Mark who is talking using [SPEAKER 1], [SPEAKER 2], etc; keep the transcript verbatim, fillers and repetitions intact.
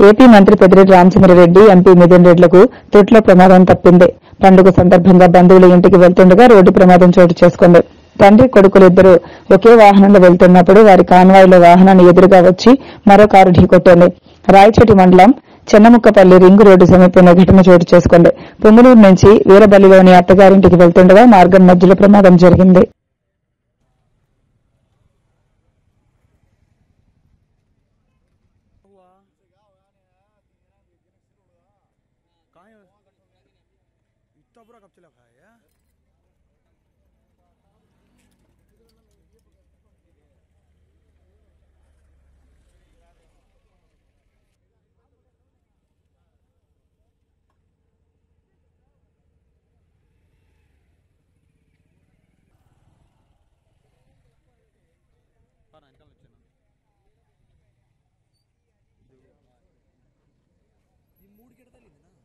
[SPEAKER 1] AP మంత్రి Peddireddy Ramachandrareddy, MP Mithun రెడ్లకు త్రుట్లో ప్రమాదం తప్పింది. పండుగ సందర్భంగా బంధువుల ఇంటికి వెళ్తుండగా రోడ్డు ప్రమాదం చోటు చేసుకుంది. తండ్రి కొడుకులిద్దరూ ఒకే వాహనంలో వెళ్తున్నప్పుడు వారి కాన్వాయ్లో వాహనాన్ని ఎదురుగా వచ్చి మరో కారు ఢీకొట్టింది. రాయచోటి మండలం చెన్నముక్కపల్లి రింగు రోడ్డు సమీపంలో ఘటన చోటు చేసుకుంది. పొంగునూరు నుంచి వీరబల్లిలోని అత్తగారింటికి వెళ్తుండగా మార్గం మధ్యలో ప్రమాదం జరిగింది.
[SPEAKER 2] इतना बुरा कब चला खाया यार మూడు గిడతలు